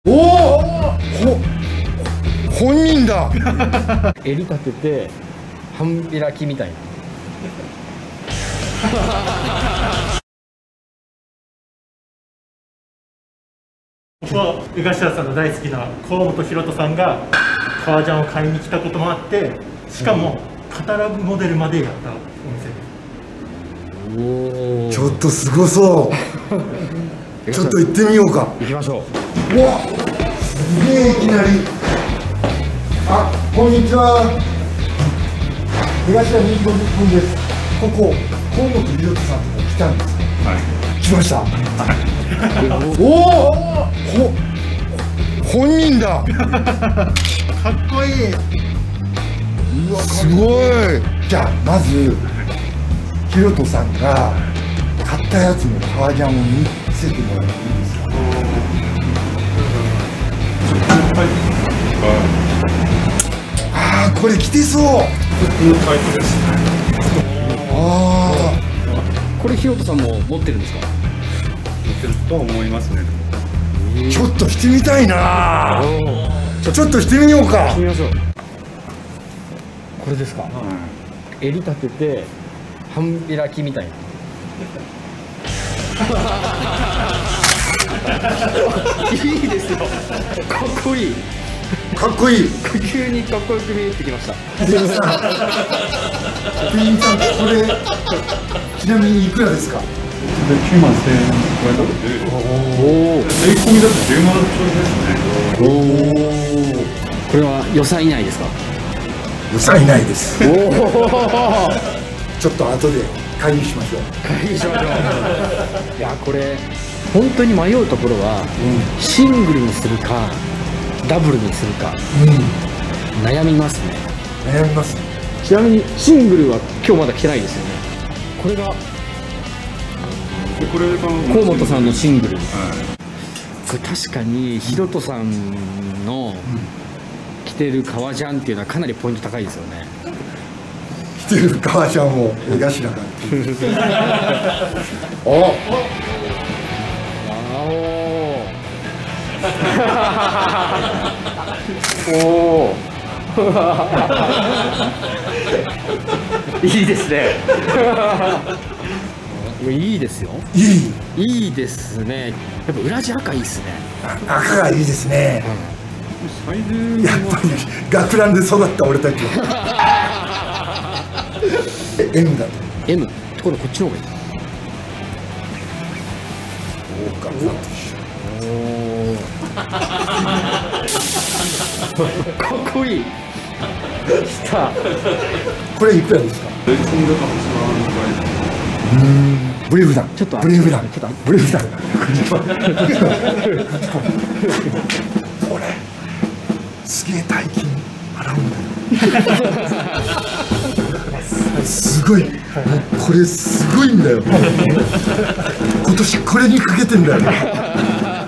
おお、本人だ。 襟立てて半開きみたいな。 ここ江頭さんの大好きな河本大翔さんが革ジャンを買いに来たこともあって、しかもカタログモデルまでやったお店です。 ちょっとすごそう。ちょっと行ってみようか。 行きましょう。 うわ、すげえいきなり。あ、こんにちは。江頭25分です。ここ河本大翔さんとこ来たんです。はい。来ました。おお、本人だ。かっこいい。うわ、すごい。じゃあまずひろとさんが買ったやつの革ジャンを見せてもらっていいですか。ああ、これ着てそう。ああ、 これひろとさんも持ってるんですか。 持ってると思いますね。 ちょっとしてみたいな。ちょっとしてみようか。 してみましょう。これですか。襟立てて半開きみたいな。いいですよ。かっこいい。 かっこいい。 急にかっこよく見えてきました。 店員さん、店員さん、これちなみにいくらですか。 9万1000円超えたので、税込みだと10万ちょいですね。 これは予算以内ですか。 予算以内です。ちょっと後で会議しましょう。 会議しましょう。いや、これ本当に迷うところは、シングルにするかダブルにするか、悩みますね。 悩みますね。 ちなみにシングルは今日まだ来てないですよね。これがこれが河本さんのシングル。これ確かにひろとさんの着てる革ジャンっていうのはかなりポイント高いですよね。 着てる革ジャンを江頭がおおいいですね。いいですよ。いいですね。やっぱ裏地赤いいですね。 赤がいいですね。 サイズやっぱり学ランで育った俺たちは。M だと。 M。ところこっちの方がいい。かっこいい。来た。 これいくらですか。 税込みだと8万ぐらい。 ブレイブダン。 ちょっとブレイブダン。ブレイブダン。これすげえ大金払うんだよ。すごい。これすごいんだよ。今年これにかけてんだよ。どれが良かった。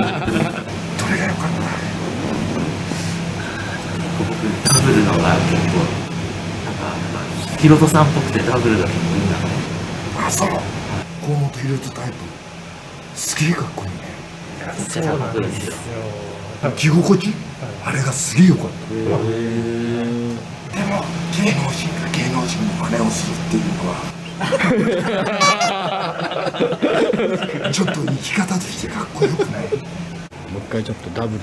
ダブルのが結構ひろとさんっぽくてダブルだといいんだね。 あ、そう。河本大翔タイプ。すげえかっこいいね。 そうなんですよ。 着心地、あれがすげえ良かった。でも芸能人が芸能人の真似をするっていうのはちょっと生き方としてかっこよくない。 もう一回ちょっとダブル。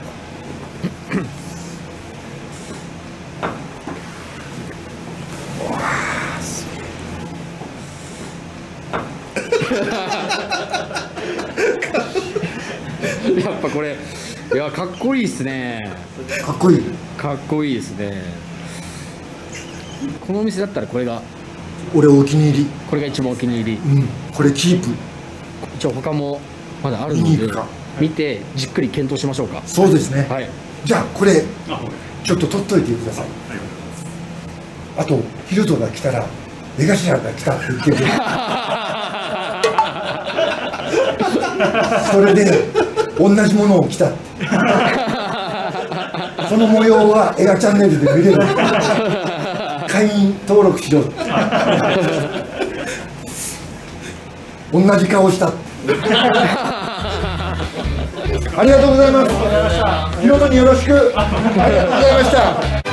やっぱこれ、いや、かっこいいですね。 かっこいい。 かっこいいですね。このお店だったらこれが俺お気に入り。 これが一番お気に入り。 これキープ。 一応他もまだあるので見てじっくり検討しましょうか。 そうですね。 はい。 じゃあこれちょっと取っといてください。あとヒロトが来たら江頭が来たって言ってくれ。それで同じものを着たって。その模様は映画チャンネルで見れる。会員登録しろ。同じ顔した。ありがとうございます。 ヒロトによろしく。ありがとうございました。